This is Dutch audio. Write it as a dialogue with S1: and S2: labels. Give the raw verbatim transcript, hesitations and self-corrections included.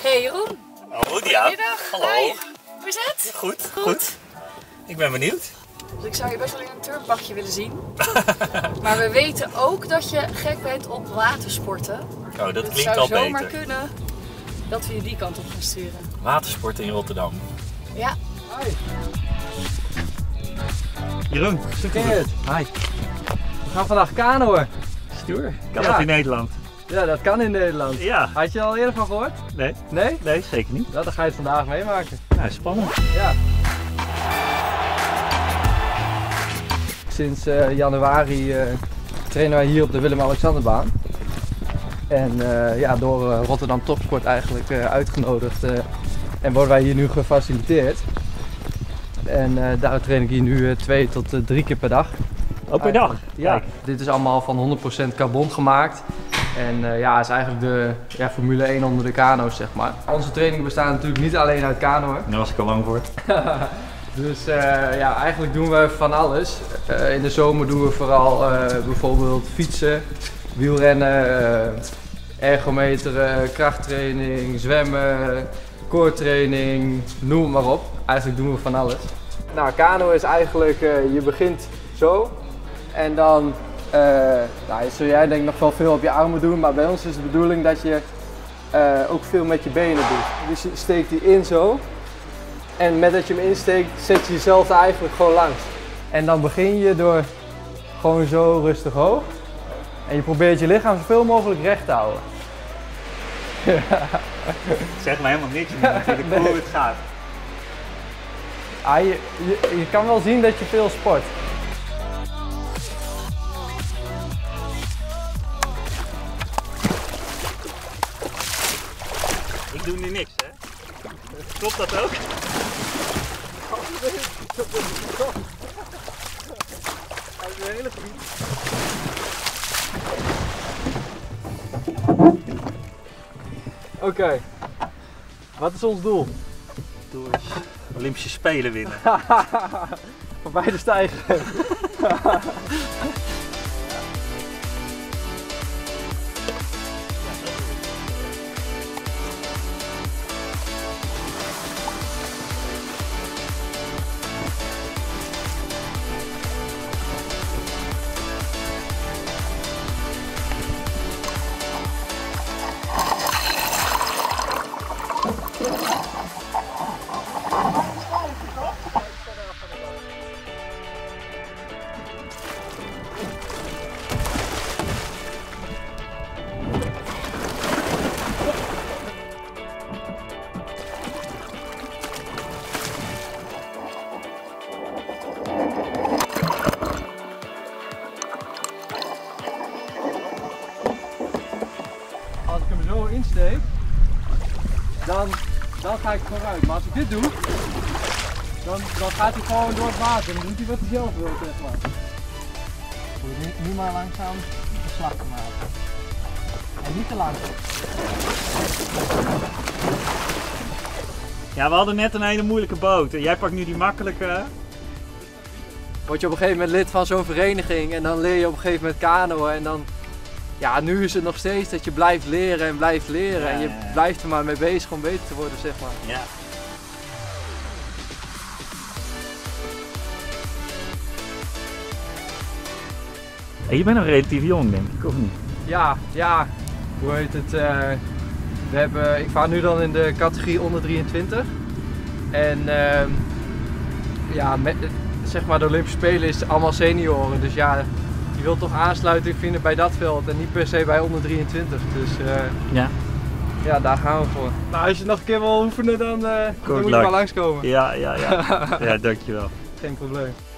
S1: Hey Jeroen.
S2: Oh, ja.
S1: Goedemiddag.
S2: Hallo.
S1: Hi. Hoe is het?
S2: Goed, goed, goed. Ik ben benieuwd.
S1: Dus ik zou je best wel in een turnpakje willen zien. Maar we weten ook dat je gek bent op watersporten.
S2: Oh, dat
S1: dus
S2: klinkt
S1: het
S2: al
S1: zou zomaar
S2: beter.
S1: kunnen dat we je die kant op gaan sturen.
S2: Watersport in Rotterdam.
S1: Ja.
S3: Hi.
S2: Jeroen,
S3: Geert.
S2: Hi.
S3: We gaan vandaag kanoën.
S2: Stoer. Kan
S3: Ja.
S2: dat in Nederland?
S3: Ja, dat kan in Nederland.
S2: Ja.
S3: Had je er al eerder van gehoord?
S2: Nee?
S3: Nee?
S2: Nee, zeker niet.
S3: Nou, dan ga je het vandaag meemaken.
S2: Nou, spannend.
S3: Ja. Sinds uh, januari uh, trainen wij hier op de Willem-Alexanderbaan. En uh, ja, door uh, Rotterdam Topsport eigenlijk uh, uitgenodigd uh, en worden wij hier nu gefaciliteerd. En uh, daar train ik hier nu uh, twee tot uh, drie keer per dag.
S2: Ook per dag?
S3: Ja,
S2: Kijk.
S3: dit is allemaal van honderd procent carbon gemaakt. En uh, ja, is eigenlijk de ja, Formule één onder de kano's, zeg maar. Onze trainingen bestaan natuurlijk niet alleen uit kanoën.
S2: Daar was ik al lang voor.
S3: Dus uh, ja, eigenlijk doen we van alles. Uh, in de zomer doen we vooral uh, bijvoorbeeld fietsen, wielrennen, uh, ergometeren, krachttraining, zwemmen, core-training, noem het maar op. Eigenlijk doen we van alles. Nou, kano is eigenlijk, uh, je begint zo en dan, uh, nou, zul jij denk ik nog wel veel op je armen doen, maar bij ons is de bedoeling dat je uh, ook veel met je benen doet. Dus je steekt die in zo. En met dat je hem insteekt, zet je jezelf er eigenlijk gewoon langs. En dan begin je door gewoon zo rustig hoog. En je probeert je lichaam zoveel mogelijk recht te houden.
S2: Zeg maar helemaal niks, maar natuurlijk
S3: Nee.
S2: hoe het gaat.
S3: Ah, je, je, je kan wel zien dat je veel sport.
S2: Ik doe nu niks, hè? Klopt dat ook?
S3: Dat is een hele goede. Oké, okay. Wat is ons doel?
S2: Doe eens Olympische Spelen winnen.
S3: Voor beide stijgen. Als ik hem zo insteek, dan, dan ga ik vooruit. Maar als ik dit doe, dan, dan gaat hij gewoon door het water. Dan doet hij wat hij zelf wil, zeg maar. Moet nu, nu maar langzaam de slag te maken. En niet te lang.
S2: Ja, we hadden net een hele moeilijke boot. Jij pakt nu die makkelijke.
S3: Word je op een gegeven moment lid van zo'n vereniging en dan leer je op een gegeven moment kanoën en dan, ja, nu is het nog steeds dat je blijft leren en blijft leren
S2: Ja,
S3: en je
S2: ja, ja.
S3: blijft er maar mee bezig om beter te worden, zeg maar.
S2: Ja. Hey, je bent nog relatief jong, denk ik, of niet?
S3: Ja, ja, hoe heet het, uh, we hebben, ik vaar nu dan in de categorie onder drieëntwintig en uh, ja, met, zeg maar de Olympische Spelen is allemaal senioren, dus ja, je wilt toch aansluiting vinden bij dat veld en niet per se bij onder drieëntwintig, dus uh,
S2: Ja.
S3: ja, daar gaan we voor. Nou, als je nog een keer wil oefenen, dan, uh, dan moet je
S2: luck.
S3: maar langskomen.
S2: Ja, ja, ja. Ja, dankjewel.
S3: Geen probleem.